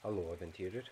Hallo, eventyrer.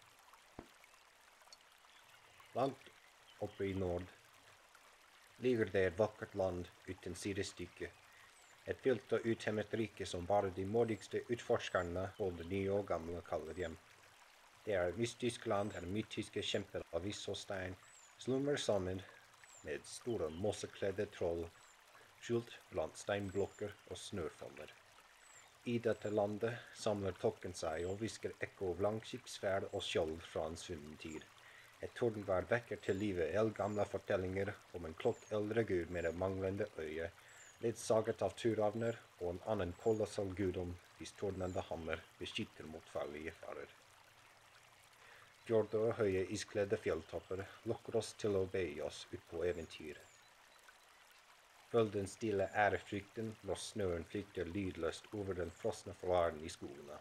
Langt oppe i nord ligger det et vakkert land uten sidestykke. Et vilt og utemmet rike som bare de modigste utforskerne, både nye og gamle, kaller hjem. Det er et mystisk land der mytiske kjemper av is og stein slumrer sammen med store mossekledde troll, skjult blant steinblokker og snørfonner. I dette landet samler tolken seg og hvisker ekko av langskipsferd og skjold fra en svunnen tid. Et tordenvær vekker til live eldgamle fortellinger om en klokk eldre gud med et manglende øye, ledsaget av turravner og en annen kolossal gudom hvis tordnende hammer beskytter mot farlige farer. Fjorder og høye iskledde fjelltopper lokker oss til å begi oss ut på eventyr. Følg den stille ærefrykten når snøen flyter lydløst over den frosne flaren i skogene.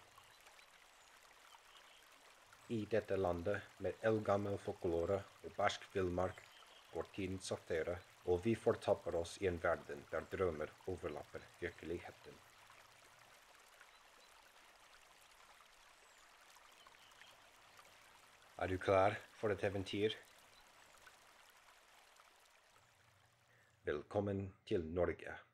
I dette landet med eldgammel folklore og barsk villmark går tiden saktere, og vi fortapper oss i en verden der drømmer overlapper virkeligheten. Er du klar for et eventyr? Velkommen til Norge.